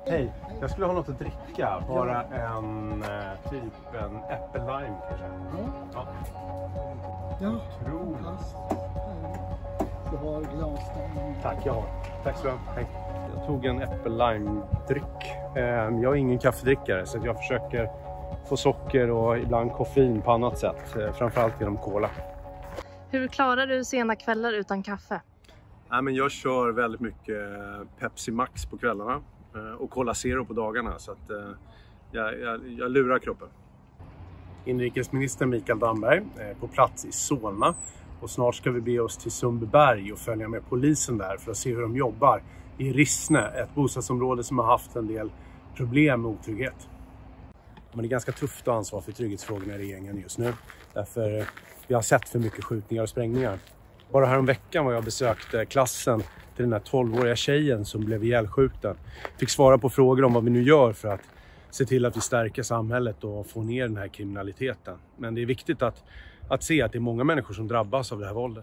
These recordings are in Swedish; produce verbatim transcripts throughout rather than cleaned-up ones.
Hej, jag skulle ha något att dricka. Bara en typ en äppel lime kanske. Ja. Ja. Ja. Otroligt. Du har glas där. Tack, jag har. Tack så mycket. Hej. Jag tog en äppel lime dryck. Jag är ingen kaffedrickare så jag försöker få socker och ibland koffein på annat sätt. Framförallt genom cola. Hur klarar du sena kvällar utan kaffe? Ja, men jag kör väldigt mycket Pepsi Max på kvällarna och Cola Zero på dagarna, så att jag, jag, jag lurar kroppen. Inrikesminister Mikael Damberg är på plats i Solna och snart ska vi be oss till Sundbyberg och följa med polisen där för att se hur de jobbar i Rissne, ett bostadsområde som har haft en del problem med otrygghet. Men det är ganska tufft att ansvara för trygghetsfrågorna i regeringen just nu, därför vi har sett för mycket skjutningar och sprängningar. Bara här om veckan var jag besökte klassen till den här tolvåriga tjejen som blev ihjälskjuten. Fick svara på frågor om vad vi nu gör för att se till att vi stärker samhället och få ner den här kriminaliteten. Men det är viktigt att, att se att det är många människor som drabbas av det här våldet.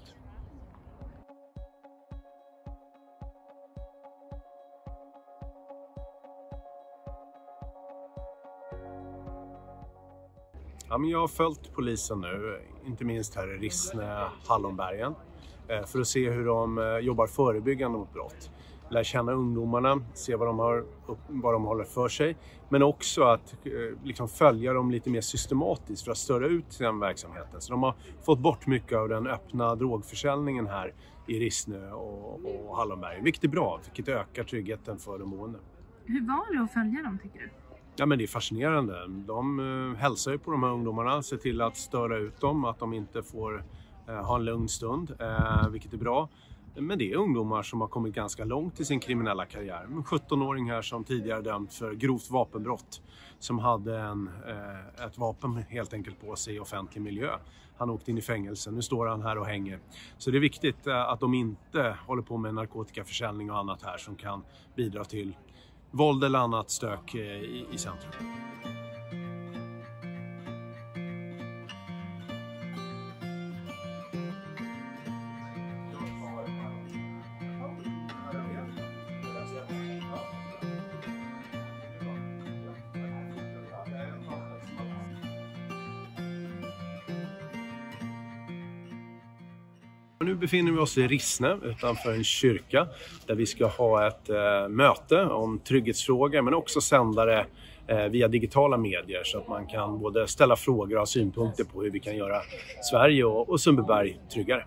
Ja, men jag har följt polisen nu, inte minst här i Rissne, Hallonbergen, för att se hur de jobbar förebyggande mot brott. Lär känna ungdomarna, se vad de, har, vad de håller för sig, men också att liksom följa dem lite mer systematiskt för att störa ut den verksamheten. Så de har fått bort mycket av den öppna drogförsäljningen här i Rissne och, och Hallonbergen, vilket är bra, vilket ökar tryggheten för de boende. Hur var det att följa dem, tycker du? Ja, men det är fascinerande. De uh, hälsar ju på de här ungdomarna, ser till att störa ut dem, att de inte får uh, ha en lugn stund, uh, vilket är bra. Men det är ungdomar som har kommit ganska långt i sin kriminella karriär. En sjutton-åring här som tidigare dömt för grovt vapenbrott, som hade en, uh, ett vapen helt enkelt på sig i offentlig miljö. Han åkte in i fängelse, nu står han här och hänger. Så det är viktigt uh, att de inte håller på med narkotikaförsäljning och annat här som kan bidra till våld eller annat stök i, i centrum. Nu befinner vi oss i Rissne utanför en kyrka där vi ska ha ett eh, möte om trygghetsfrågor, men också sända det eh, via digitala medier så att man kan både ställa frågor och ha synpunkter på hur vi kan göra Sverige och, och Sundbyberg tryggare.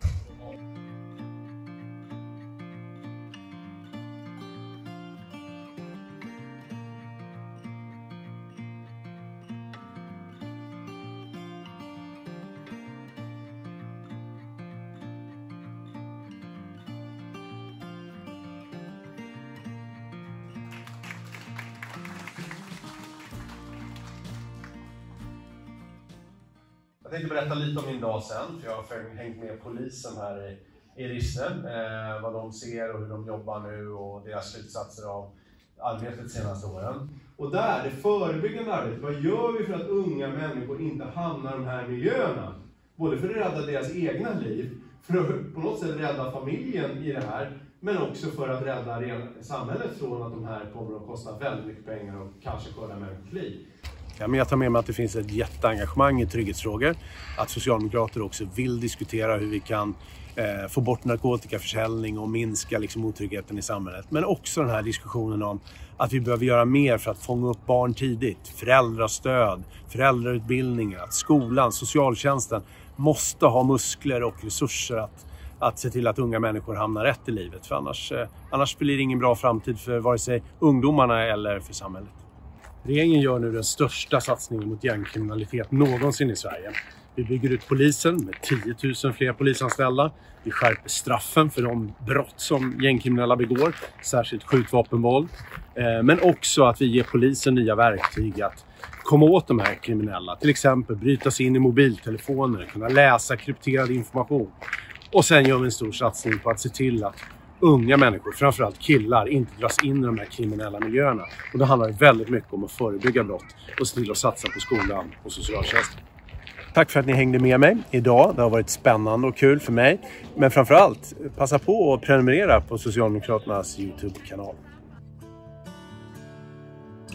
Jag tänkte berätta lite om min dag sen, för jag har hängt med polisen här i, i Rissne, eh, vad de ser och hur de jobbar nu och deras slutsatser av arbetet senaste åren. Och där, det förebyggande arbetet, vad gör vi för att unga människor inte hamnar i de här miljöerna? Både för att rädda deras egna liv, för att på något sätt rädda familjen i det här, men också för att rädda samhället från att de här kommer att kosta väldigt mycket pengar och kanske skörda människors liv. Ja, men jag tar med mig att det finns ett jätteengagemang i trygghetsfrågor. Att socialdemokrater också vill diskutera hur vi kan eh, få bort narkotikaförsäljning och minska liksom, otryggheten i samhället. Men också den här diskussionen om att vi behöver göra mer för att fånga upp barn tidigt. Föräldrastöd, föräldrautbildningar, att skolan, socialtjänsten måste ha muskler och resurser att, att se till att unga människor hamnar rätt i livet. För annars, eh, annars blir det ingen bra framtid för vare sig ungdomarna eller för samhället. Regeringen gör nu den största satsningen mot gängkriminalitet någonsin i Sverige. Vi bygger ut polisen med tio tusen fler polisanställda. Vi skärper straffen för de brott som gängkriminella begår, särskilt skjutvapenvåld. Men också att vi ger polisen nya verktyg att komma åt de här kriminella. Till exempel bryta sig in i mobiltelefoner, kunna läsa krypterad information. Och sen gör vi en stor satsning på att se till att unga människor, framförallt killar, inte dras in i de här kriminella miljöerna. Och det handlar väldigt mycket om att förebygga brott och se till att satsa på skolan och socialtjänsten. Tack för att ni hängde med mig idag. Det har varit spännande och kul för mig. Men framförallt, passa på att prenumerera på Socialdemokraternas YouTube-kanal.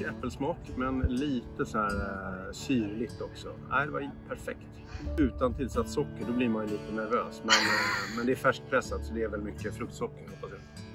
frisk äppelsmak, men lite så här uh, syrligt också. Nej, det var perfekt. Utan tillsatt socker, då blir man ju lite nervös. Men, uh, men det är färskpressat, så det är väl mycket fruktsocker, hoppas jag.